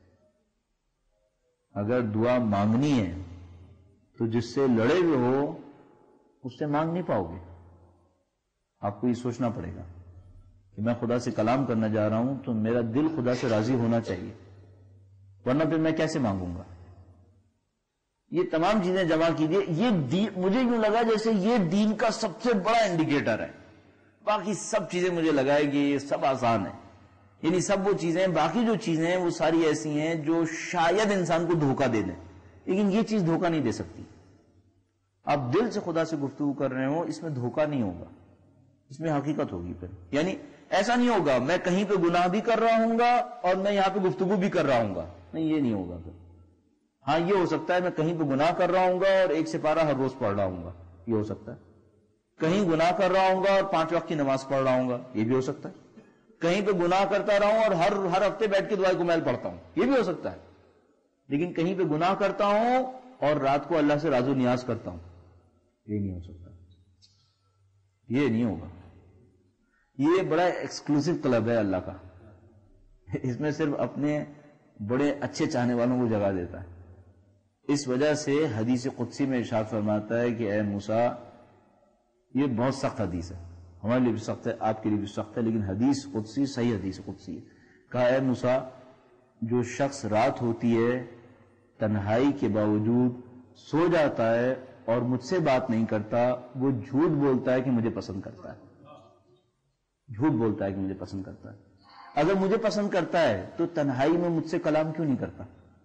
A: اگر دعا مانگنی ہے تو جس سے لڑے ہوئے ہو اس سے مانگ نہیں پاؤ گے. آپ کو یہ سوچنا پڑے گا کہ میں خدا سے کلام کرنا جا رہا ہوں تو میرا دل خدا سے راضی ہونا چاہیے، ورنہ پھر میں کیسے مانگوں گا؟ یہ تمام چیزیں جمع کیجیے. یہ مجھے یوں لگا جیسے یہ دین کا سب سے بڑا انڈیکیٹر ہے. باقی سب چیزیں مجھے لگا ہے کہ یہ سب آسان ہے. یعنی سب وہ چیزیں، باقی جو چیزیں ہیں وہ ساری ایسی ہیں جو شاید انسان کو دھوکہ دے دیں، لیکن یہ چیز دھوکہ نہیں دے سکتی. آپ دل سے خدا سے گفتگو کر رہے ہو، اس میں دھوکہ نہیں ہوگا، اس میں حقیقت ہوگی. پھر یعنی ایسا نہیں ہوگا میں کہیں پہ گناہ بھی کر رہا ہوں گا اور میں یہاں پہ گفتگو بھی کر رہا ہوں گا، نہیں، یہ نہیں ہوگا. پھر ہاں یہ ہو سکتا ہے میں کہیں پہ گناہ کر رہا ہوں گا اور 1 سپارہ ہر روز پڑھ رہا ہوں گا، یہ ہو سکتا ہے. کہیں گناہ کر رہا ہوں گا اور 5 وقت کی نماز پڑھ رہا ہوں گا، یہ بھی ہو سکتا ہے. کہیں پہ گناہ کرتا رہا ہوں اور ہر ہفتے بیٹھ کے دعائے کمیل پڑھتا ہوں، یہ بھی ہو سکتا ہے. لیکن کہیں پہ گناہ کرتا ہوں اور رات کو اللہ سے راز و نیاز کرتا ہوں، یہ نہیں ہو سکتا، یہ نہیں ہوگا. یہ بڑا ایکسکلوسیو کلب ہے اللہ کا، اس میں صرف اپنے بڑے اچھے چاہنے والوں کو جگہ دیتا ہے. اس وجہ سے حدیث قدسی میں ارشاد فرماتا ہے کہ اے موسیٰ، یہ بہت سخت حدیث ہے، ہمارے لیے بھی سخت ہے، آپ کے لیے بھی سخت ہے، لیکن حدیث قدسی صحیح حدیث قدسی ہے. کہا اے موسیٰ، جو شخص رات ہوتی ہے تنہائی کے باوجود سو جاتا ہے اور مجھ سے بات نہیں کرتا، وہ جھوٹ بولتا ہے کہ مجھے پسند کرتا ہے. جھوٹ بولتا ہے کہ مجھے پسند کرتا ہے. اگر مجھے پسند کرتا ہے تو تنہائی میں مجھ سے کلام کیوں نہیں کرتا؟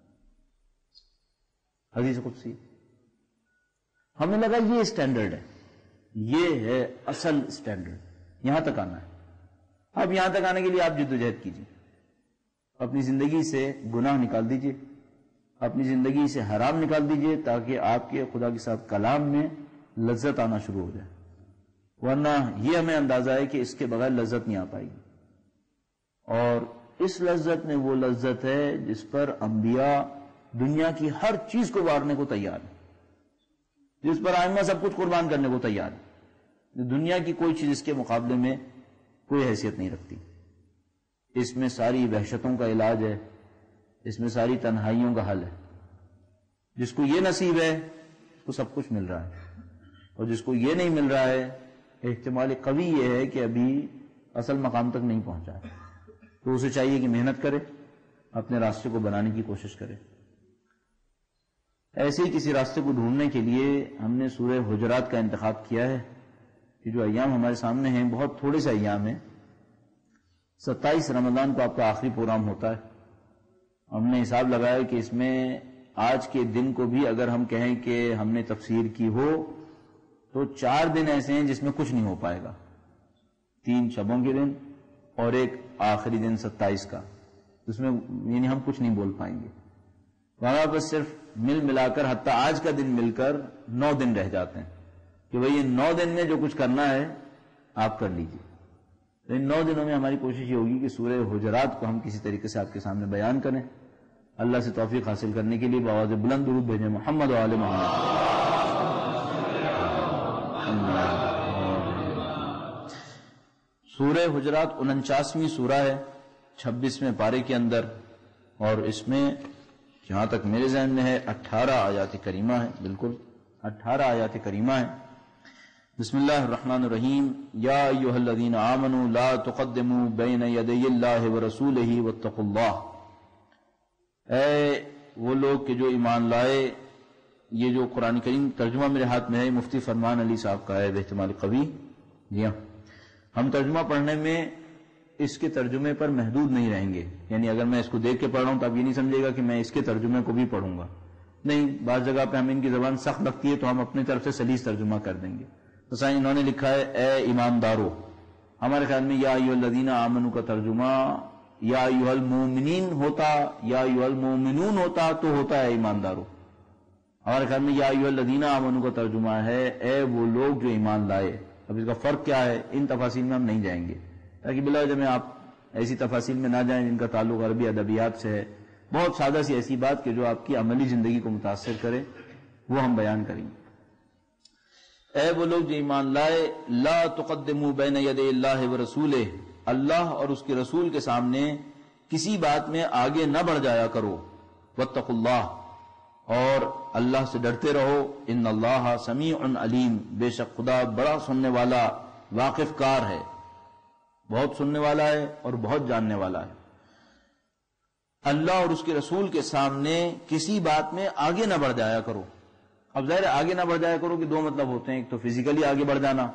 A: حدیث قدسی. ہمیں لگا یہ اسٹینڈرڈ ہے، یہ ہے اصل اسٹینڈرڈ، یہاں تک آنا ہے. اب یہاں تک آنے کے لیے آپ جدوجہد کیجیے، اپنی زندگی سے گناہ نکال دیجیے، اپنی زندگی سے حرام نکال دیجیے، تاکہ آپ کے خدا کے ساتھ کلام میں لذت آنا شروع ہو جائے. ورنہ یہ ہمیں اندازہ ہے کہ اس کے بغیر لذت نہیں آ پائے گی. اور اس لذت میں وہ لذت ہے جس پر انبیاء دنیا کی ہر چیز کو وارنے کو تیار ہے، جس پر ائمہ سب کچھ قربان کرنے کو تیار ہے. دنیا کی کوئی چیز اس کے مقابلے میں کوئی حیثیت نہیں رکھتی. اس میں ساری وحشتوں کا علاج ہے، اس میں ساری تنہائیوں کا حل ہے. جس کو یہ نصیب ہے اس کو سب کچھ مل رہا ہے، اور جس کو یہ نہیں مل رہا ہے احتمال قوی یہ ہے کہ ابھی اصل مقام تک نہیں پہنچا ہے. تو اسے چاہیے کہ محنت کرے، اپنے راستے کو بنانے کی کوشش کرے. ایسے ہی کسی راستے کو ڈھونڈنے کے لیے ہم نے سورہ حجرات کا انتخاب کیا ہے کہ جو ایام ہمارے سامنے ہیں بہت تھوڑے سے ایام ہیں. 27 رمضان کو آپ کا آخری پروگرام ہوتا ہے. ہم نے حساب لگایا کہ اس میں آج کے دن کو بھی اگر ہم کہیں کہ ہم نے تفسیر کی ہو تو 4 دن ایسے ہیں جس میں کچھ نہیں ہو پائے گا. 3 شبوں کے دن اور ایک آخری دن 27 کا، اس میں یعنی ہم کچھ نہیں بول پائیں گے. وہاں پر صرف مل ملا کر حتیٰ آج کا دن مل کر 9 دن رہ جاتے ہیں کہ بھئی یہ 9 دن میں جو کچھ کرنا ہے آپ کر لیجئے. ان 9 دنوں میں ہماری کوشش یہ ہوگی کہ سورہ حجرات کو ہم کسی طریقے سے آپ کے سامنے بیان کریں. اللہ سے توفیق حاصل کرنے کے لیے بآواز بلند درود بھیجیں محمد و آل محمد. سورہ حجرات 49ویں سورہ ہے، 26ویں پارے کے اندر، اور اس میں جہاں تک میرے ذہن میں ہے 18 آیات کریمہ ہے. بالکل 18 آیات کریمہ ہے. بسم اللہ الرحمن الرحیم. یا ایھا الذین آمنوا لا تقدموا بین یدی اللہ ورسولہ واتقوا اللہ. اے وہ لوگ کہ جو ایمان لائے. یہ جو قرآن کریم ترجمہ میرے ہاتھ میں ہے، مفتی فرمان علی صاحب کا ہے باحتمال قوی. جی ہاں، ہم ترجمہ پڑھنے میں اس کے ترجمے پر محدود نہیں رہیں گے. یعنی اگر میں اس کو دیکھ کے پڑھ رہا ہوں تو آپ یہ نہیں سمجھے گا کہ میں اس کے ترجمے کو بھی پڑھوں گا. نہیں، بعض جگہ پہ ہمیں ان کی زبان سخت لگتی ہے تو ہم اپنی طرف سے سلیس ترجمہ کر دیں گے. مثلا انہوں نے لکھا ہے اے ایماندارو. ہمارے خیال میں یا ایھا الذین آمنوا کا ترجمہ یا ایھا المؤمنین ہوتا، یا ایھا المؤمنون ہوتا تو ہوتا ہے ایماندارو. ہمارے خیال میں یا ایھا الذین آمنوا کا ترجمہ ہے اے وہ لوگ جو ایمان لائے. اب اس کا فرق کیا ہے ان تفاصیل میں ہم نہیں جائیں گے، تاکہ بلا وجہ میں آپ ایسی تفاصیل میں نہ جائیں جن کا تعلق عربی ادبیات سے ہے. بہت سادہ سی ایسی بات کہ جو آپ کی عملی زندگی کو متاثر کرے وہ ہم بیان کریں گے. اے وہ لوگ جو ایمان لائے، لا تقدموا بین یدی اللہ ورسولہ، اللہ اور اس کے رسول کے سامنے کسی بات میں آگے نہ بڑھ جایا کرو. واتقوا اللہ، اور اللہ سے ڈرتے رہو. ان اللہ سمیع علیم، بے شک خدا بڑا سننے والا واقف کار ہے. بہت سننے والا ہے اور بہت جاننے والا ہے۔ اللہ اور اس کے رسول کے سامنے کسی بات میں آگے نہ بڑھ جایا کرو۔ اب ظاہر آگے نہ بڑھ جایا کرو کہ دو مطلب ہوتے ہیں، ایک تو فزیکلی آگے بڑھ جانا،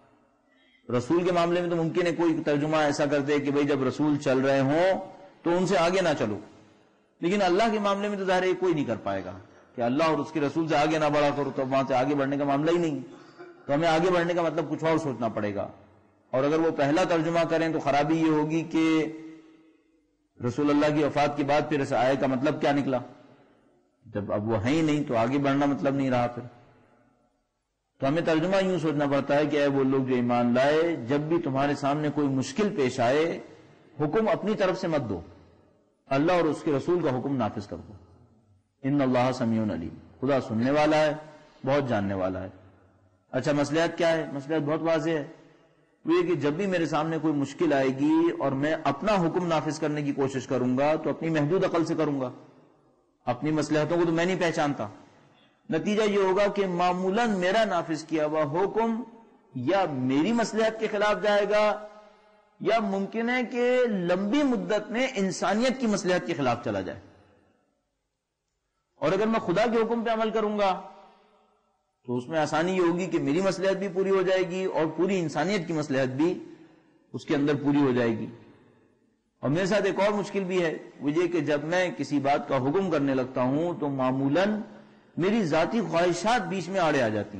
A: رسول کے معاملے میں تو ممکن ہے کوئی ترجمہ ایسا کر دے کہ بھئی جب رسول چل رہے ہوں تو ان سے آگے نہ چلو، لیکن اللہ کے معاملے میں تو ظاہر ہے کوئی نہیں کر پائے گا کہ اللہ اور اس کے رسول سے آگے نہ بڑھا کرو، تو وہاں سے آگے بڑھنے کا معاملہ ہی نہیں، تو ہمیں آگے بڑھنے کا مطلب کچھ اور سوچنا پڑے گا۔ اور اگر وہ پہلا ترجمہ کریں تو خرابی یہ ہوگی کہ رسول اللہ کی وفات کے بعد پھر اس آیت کا مطلب کیا نکلا؟ جب اب وہ ہے ہی نہیں تو آگے بڑھنا مطلب نہیں رہا پھر۔ تو ہمیں ترجمہ یوں سوچنا پڑتا ہے کہ اے وہ لوگ جو ایمان لائے، جب بھی تمہارے سامنے کوئی مشکل پیش آئے، حکم اپنی طرف سے مت دو، اللہ اور اس کے رسول کا حکم نافذ کر دو۔ ان اللہ سمیع علیم، خدا سننے والا ہے، بہت جاننے والا ہے۔ اچھا مصلحت کیا ہے؟ مصلحت بہت واضح ہے، وہ یہ کہ جب بھی میرے سامنے کوئی مشکل آئے گی اور میں اپنا حکم نافذ کرنے کی کوشش کروں گا تو اپنی محدود عقل سے کروں گا، اپنی مصلحتوں کو تو میں نہیں پہچانتا۔ نتیجہ یہ ہوگا کہ معمولاً میرا نافذ کیا ہوا حکم یا میری مصلحت کے خلاف جائے گا، یا ممکن ہے کہ لمبی مدت میں انسانیت کی مصلحت کے خلاف چلا جائے۔ اور اگر میں خدا کے حکم پہ عمل کروں گا تو اس میں آسانی یہ ہوگی کہ میری مصلحت بھی پوری ہو جائے گی اور پوری انسانیت کی مصلحت بھی اس کے اندر پوری ہو جائے گی۔ اور میرے ساتھ ایک اور مشکل بھی ہے، وہ یہ کہ جب میں کسی بات کا حکم کرنے لگتا ہوں تو معمولاً میری ذاتی خواہشات بیچ میں آڑے آ جاتی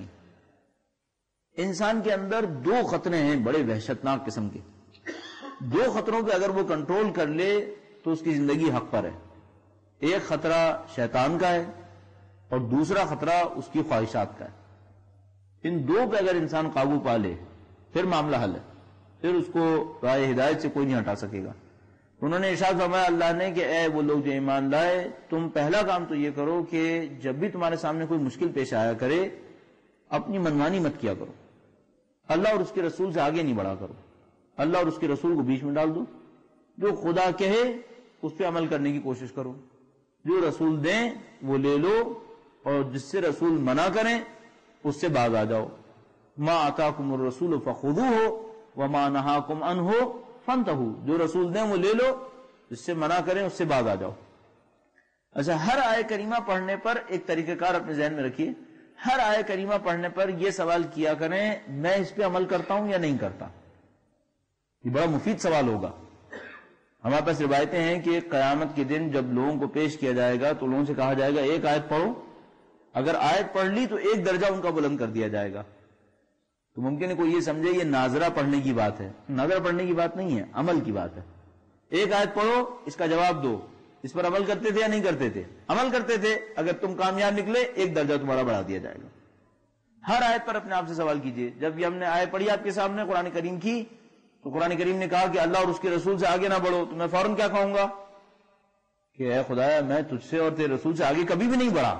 A: ہیں۔ انسان کے اندر دو خطرے ہیں بڑے وحشتناک قسم کے، دو خطروں پہ اگر وہ کنٹرول کر لے تو اس کی زندگی حق پر ہے۔ ایک خطرہ شیطان کا ہے اور دوسرا خطرہ اس کی خواہشات کا ہے۔ ان دو پہ اگر انسان قابو پا لے پھر معاملہ حل ہے، پھر اس کو راہ ہدایت سے کوئی نہیں ہٹا سکے گا۔ انہوں نے ارشاد فرمایا اللہ نے کہ اے وہ لوگ جو ایمان لائے، تم پہلا کام تو یہ کرو کہ جب بھی تمہارے سامنے کوئی مشکل پیش آیا کرے اپنی منمانی مت کیا کرو، اللہ اور اس کے رسول سے آگے نہیں بڑھا کرو، اللہ اور اس کے رسول کو بیچ میں ڈال دو، جو خدا کہے اس پہ عمل کرنے کی کوشش کرو، جو رسول دیں وہ لے لو، اور جس سے رسول منع کریں اس سے باز آ جاؤ۔ ما آتاکم الرسول فخذوہ وما نہاکم عنہ فانتہوا، جو رسول دیں وہ لے لو، جس سے منع کریں اس سے باز آ جاؤ۔ اچھا، ہر آیہ کریمہ پڑھنے پر ایک طریقہ کار اپنے ذہن میں رکھیے، ہر آیہ کریمہ پڑھنے پر یہ سوال کیا کریں میں اس پہ عمل کرتا ہوں یا نہیں کرتا۔ یہ بڑا مفید سوال ہوگا۔ ہمارے پاس روایتیں ہیں کہ قیامت کے دن جب لوگوں کو پیش کیا جائے گا تو لوگوں سے کہا جائے گا ایک آیت پڑھو، اگر آیت پڑھ لی تو ایک درجہ ان کا بلند کر دیا جائے گا۔ تو ممکن ہے کوئی یہ سمجھے یہ ناظرہ پڑھنے کی بات ہے، ناظرہ پڑھنے کی بات نہیں ہے، عمل کی بات ہے۔ ایک آیت پڑھو، اس کا جواب دو، اس پر عمل کرتے تھے یا نہیں کرتے تھے؟ عمل کرتے تھے، اگر تم کامیاب نکلے ایک درجہ تمہارا بڑھا دیا جائے گا۔ ہر آیت پر اپنے آپ سے سوال کیجئے، جب یہ ہم نے آیت پڑھی آپ کے سامنے قرآن کریم کی تو قرآن کریم نے کہا کہ اللہ اور اس کے رسول سے آگے نہ بڑھو، تو میں فوراً کیا کہوں گا کہ اے خدایا میں تجھ سے اور تیرے رسول سے آگے کبھی بھی نہیں بڑھا،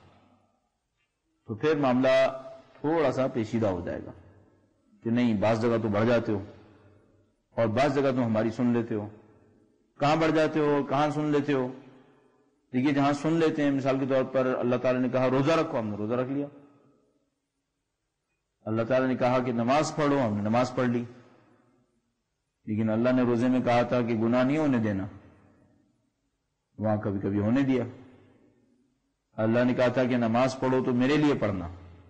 A: تو پھر معاملہ تھوڑا سا پیچیدہ ہو جائے گا کہ نہیں بعض جگہ تو بڑھ جاتے ہو اور بعض جگہ تو ہماری سن لیتے ہو۔ کہاں بڑھ جاتے ہو اور کہاں سن لیتے ہو؟ دیکھیے جہاں سن لیتے ہیں، مثال کے طور پر اللہ تعالیٰ نے کہا روزہ رکھو، ہم نے روزہ رکھ لیا۔ اللہ تعالیٰ نے کہا کہ نماز پڑھو، ہم نے نماز پڑھ لی۔ لیکن اللہ نے روزے میں کہا تھا کہ گناہ نہیں ہونے دینا، وہاں کبھی کبھی ہونے دیا۔ اللہ نے کہا تھا کہ نماز پڑھو تو میرے لیے پڑھنا،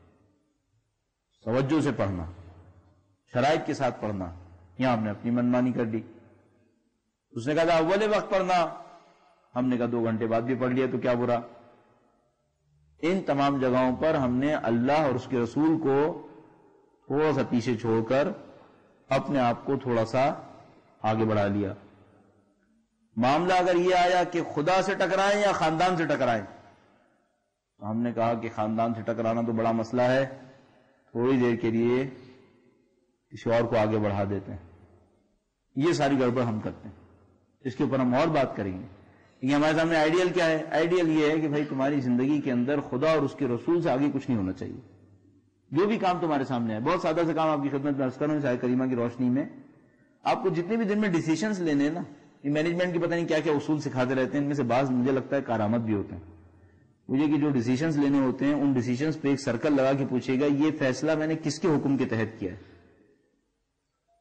A: توجہ سے پڑھنا، شرائط کے ساتھ پڑھنا، یہاں ہم نے اپنی منمانی کر دی۔ اس نے کہا تھا اول وقت پڑھنا، ہم نے کہا 2 گھنٹے بعد بھی پڑھ لیا تو کیا برا۔ ان تمام جگہوں پر ہم نے اللہ اور اس کے رسول کو تھوڑا سا پیچھے چھوڑ کر اپنے آپ کو تھوڑا سا آگے بڑھا لیا۔ معاملہ اگر یہ آیا کہ خدا سے ٹکرائیں یا خاندان سے ٹکرائیں، تو ہم نے کہا کہ خاندان سے ٹکرانا تو بڑا مسئلہ ہے، تھوڑی دیر کے لیے کسی اور کو آگے بڑھا دیتے ہیں۔ یہ ساری گڑبڑ ہم کرتے ہیں، اس کے اوپر ہم اور بات کریں گے۔ لیکن ہمارے سامنے آئیڈیل کیا ہے؟ آئیڈیل یہ ہے کہ بھائی تمہاری زندگی کے اندر خدا اور اس کے رسول سے آگے کچھ نہیں ہونا چاہیے۔ جو بھی کام تمہارے سامنے ہے، بہت سادہ سے کام آپ کی خدمت میں عرض کروں اس آیت کریمہ کی روشنی میں، آپ کو جتنے بھی دن میں ڈیسیشنز لینے ہیں نا، یہ مینجمنٹ کی پتہ نہیں کیا کیا اصول سکھاتے رہتے ہیں، ان میں سے بعض مجھے لگتا ہے کارآمد بھی ہوتے ہیں۔ مجھے کہ جو ڈیسیشنز لینے ہوتے ہیں ان ڈیسیشنز پہ ایک سرکل لگا کے پوچھے گا یہ فیصلہ میں نے کس کے حکم کے تحت کیا ہے۔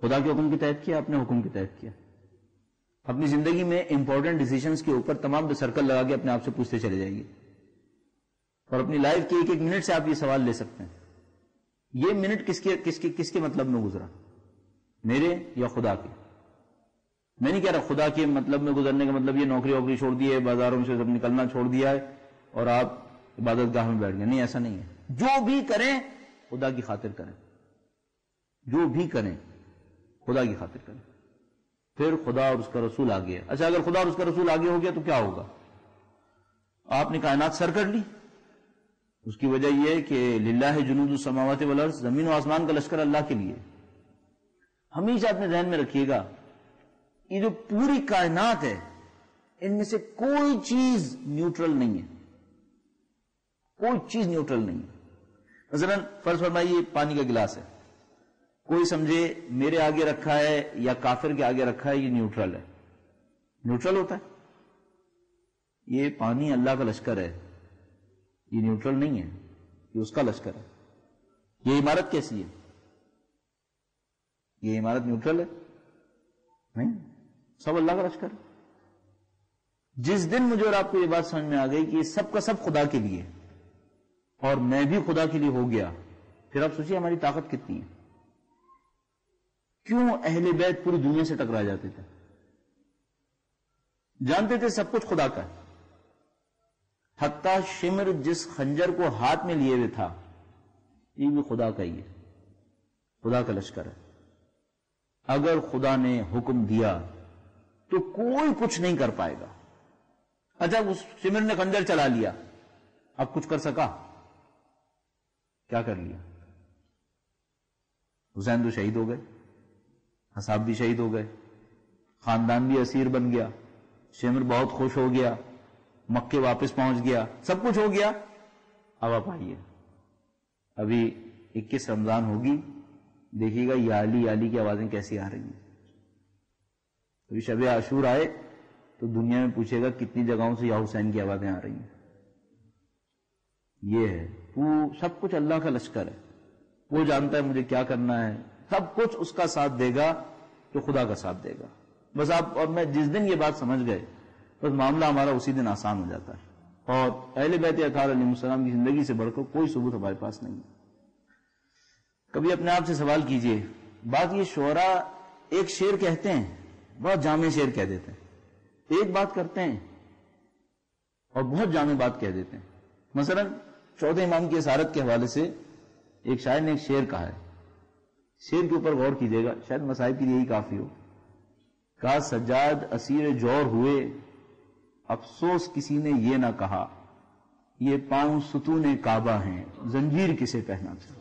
A: خدا کے حکم کے تحت کیا، اپنے حکم کے تحت کیا. اپنی زندگی میں امپورٹنٹ ڈیسیشنز کے اوپر تمام سرکل لگا کے اپنے آپ سے پوچھتے چلے جائیے، اور اپنی لائف کے ایک ایک منٹ سے آپ یہ سوال لے سکتے ہیں، یہ منٹ کس کے مطلب میں گزرا، میرے یا خدا کے. میں نہیں کہہ رہا خدا کے مطلب میں گزرنے کا مطلب یہ نوکری ووکری چھوڑ دی ہے، بازاروں سے سب نکلنا چھوڑ دیا ہے اور آپ عبادت گاہ میں بیٹھ گئے. نہیں، ایسا نہیں ہے. جو بھی کریں خدا کی خاطر کریں، جو بھی کریں خدا کی خاطر کریں. پھر خدا اور اس کا رسول آگے ہے. اچھا، اگر خدا اور اس کا رسول آگے ہو گیا تو کیا ہوگا؟ آپ نے کائنات سر کر لی. اس کی وجہ یہ ہے کہ للہ جنود السماوات والارض، زمین و آسمان کا لشکر اللہ کے لیے. ہمیشہ اپنے ذہن میں رکھیے گا، یہ جو پوری کائنات ہے ان میں سے کوئی چیز نیوٹرل نہیں ہے، کوئی چیز نیوٹرل نہیں ہے. مثلا فرض فرمائیے پانی کا گلاس ہے، کوئی سمجھے میرے آگے رکھا ہے یا کافر کے آگے رکھا ہے یہ نیوٹرل ہے. نیوٹرل ہوتا ہے؟ یہ پانی اللہ کا لشکر ہے، یہ نیوٹرل نہیں ہے، یہ اس کا لشکر ہے. یہ عمارت کیسی ہے؟ یہ عمارت نیوٹرل ہے؟ نہیں، سب اللہ کا لشکر ہے. جس دن مجھے اور آپ کو یہ بات سمجھ میں آ گئی کہ یہ سب کا سب خدا کے لیے اور میں بھی خدا کے لیے ہو گیا، پھر آپ سوچیے ہماری طاقت کتنی ہے. کیوں اہل بیت پوری دنیا سے ٹکرا جاتے تھے؟ جانتے تھے سب کچھ خدا کا ہے. حتیٰ شمر جس خنجر کو ہاتھ میں لیے ہوئے تھا یہ بھی خدا کا ہی ہے، خدا کا لشکر ہے. اگر خدا نے حکم دیا تو کوئی کچھ نہیں کر پائے گا. اچھا، اس شمر نے خنجر چلا لیا، اب کچھ کر سکا؟ کیا کر لیا؟ حسین تو شہید ہو گئے، اصحاب بھی شہید ہو گئے، خاندان بھی اسیر بن گیا، شمر بہت خوش ہو گیا، مکے واپس پہنچ گیا، سب کچھ ہو گیا. اب آپ آئیے، ابھی 21 رمضان ہوگی، دیکھیے گا یا علی یا علی کی آوازیں کیسی آ رہی ہیں. ابھی شب عاشور آئے تو دنیا میں پوچھے گا کتنی جگہوں سے یا حسین کی آوازیں آ رہی ہیں. یہ ہے سب کچھ اللہ کا لشکر ہے. وہ جانتا ہے مجھے کیا کرنا ہے، سب کچھ اس کا ساتھ دے گا تو خدا کا ساتھ دے گا. بس آپ اور میں جس دن یہ بات سمجھ گئے بس معاملہ ہمارا اسی دن آسان ہو جاتا ہے. اور اہل بیت اطہار علیہ السلام کی زندگی سے بڑھ کر کوئی ثبوت ہمارے پاس نہیں ہے. کبھی اپنے آپ سے سوال کیجئے، بات یہ شعراء ایک شعر کہتے ہیں، بہت جامع شعر کہہ دیتے ہیں، ایک بات کرتے ہیں اور بہت جامع بات کہہ دیتے ہیں. مثلا 14 امام کی اسارت کے حوالے سے ایک شاعر نے ایک شعر کہا ہے، شعر کے اوپر غور کیجئے گا، شاید مصائب کے لیے ہی کافی ہو. کہا سجاد اسیر جور ہوئے، افسوس کسی نے یہ نہ کہا، یہ پاؤں ستون کعبہ ہیں، زنجیر کسے پہنا تھا.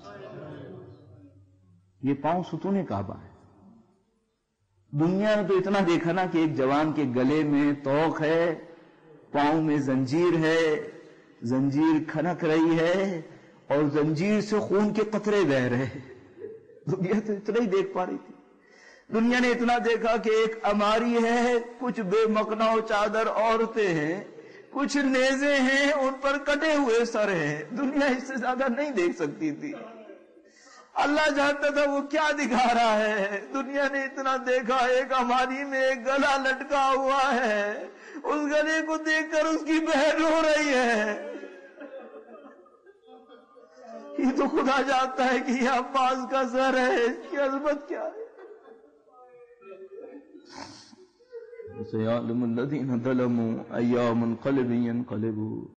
A: یہ پاؤں ستون کعبہ ہے. دنیا نے تو اتنا دیکھا نا کہ ایک جوان کے گلے میں توق ہے، پاؤں میں زنجیر ہے، زنجیر کھنک رہی ہے اور زنجیر سے خون کے قطرے بہ رہے. دنیا تو اتنا ہی دیکھ پا رہی تھی. دنیا نے اتنا دیکھا کہ ایک اماری ہے، کچھ بے مقنع و چادر عورتیں ہیں، کچھ نیزے ہیں ان پر کٹے ہوئے سر ہیں. دنیا اس سے زیادہ نہیں دیکھ سکتی تھی. اللہ جانتا تھا وہ کیا دکھا رہا ہے. دنیا نے اتنا دیکھا، ایک اماری میں ایک گلا لٹکا ہوا ہے، اس گلے کو دیکھ کر اس کی بہن رو رہی ہے. یہ تو خدا جانتا ہے کہ یہ عباس کا سر ہے، اس کی عظمت کیا ہے. سَيَعْلَمُ الَّذِينَ ظَلَمُوا أَيَّ مُنْقَلِبٍ يَنْقَلِبُونَ.